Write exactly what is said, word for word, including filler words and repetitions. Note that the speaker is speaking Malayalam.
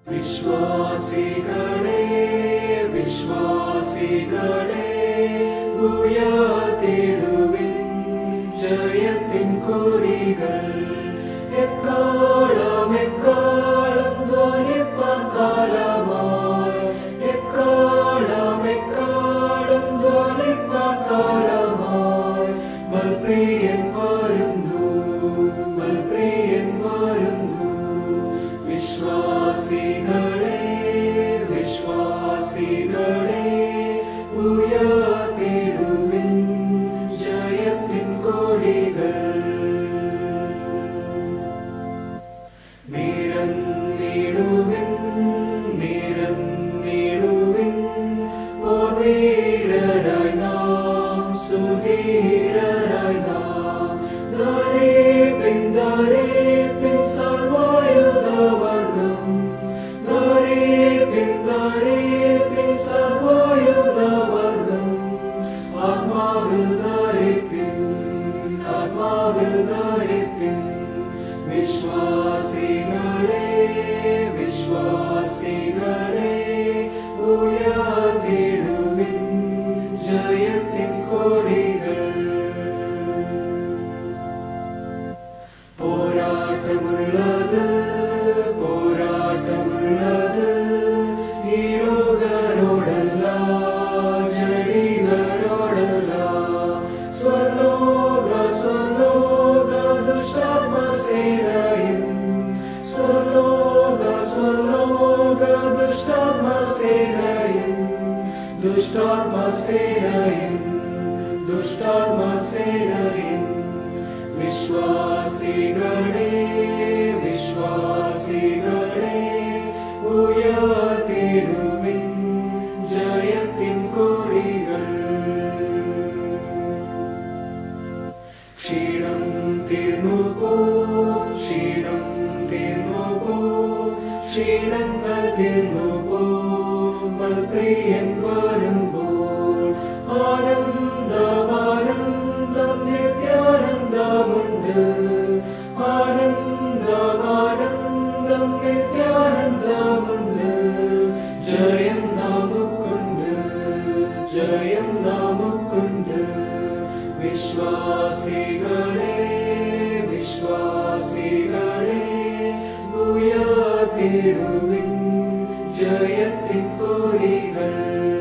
വിശ്വാസികളെ വിശ്വാസികളെ ഉയർത്തിടുവിൻ ജയത്തിൻ കൊടികൾ എക്കാലം എക്കാലം ധ്വനിപ്പാൻ കാലമായി എക്കാലം എക്കാലം ധ്വനിപ്പാൻ കാലമായി മൽപ്രിയൻ വരുന്നു മൽപ്രിയൻ വരുന്നു വിശ്വാസികളെ വിശ്വാസികളെ ഉയർത്തിടുവിൻ ജയത്തിൻ കൊടികൾ നിരന്നിടുവിൻ നിരന്നിടുവിൻ ഓർവീരരായി നാം സുധീരരായി നാം ധരിപ്പിൻ ധരിപ്പിൻ സർവായുധവർഗം ധരിപ്പിൻ ധരിപ്പിൻ സർവായുധവർഗം ആത്മാവിൽ ധരിപ്പിൻ ആത്മാവിൽ ധരിപ്പിൻ വിശ്വാസികളെ വിശ്വാസികളെ ഉയർത്തിടുവിൻ ജയത്തിൻ കൊടികൾ പോരാട്ടമുള്ളത് പോരാട്ടമുള്ളത് ഈ ലോകരോടല്ല ജഡികരോടല്ല സ്വർലോക സ്വർലോക ദുഷ്ടാത്മസേനയും സ്വർലോക സ്വർലോക ദുഷ്ടാത്മസേനയും ദുഷ്ടാത്മസേനയും ദുഷ്ടാത്മസേനയും വിശ്വാസികളെ വിശ്വാസികളെ ഉയർത്തിടുവിൻ ജയത്തിൻ കൊടികൾ ക്ഷീണം തീർന്നുപോ ക്ഷീണം തീർന്നുപോ ക്ഷീണങ്ങൾ തീർന്നുപോ മൽപ്രിയൻ വരുമ്പോൾ ആനന്ദമാനന്ദം നിത്യാനന്ദമുണ്ട് ആനന്ദമാനന്ദം നിത്യാനന്ദമുണ്ട് ജയം നമുക്കുണ്ട് ജയം നമുക്കുണ്ട് വിശ്വാസികളെ വിശ്വാസികളെ ഉയർത്തിടുവിൻ ജയത്തിൻ കൊടികൾ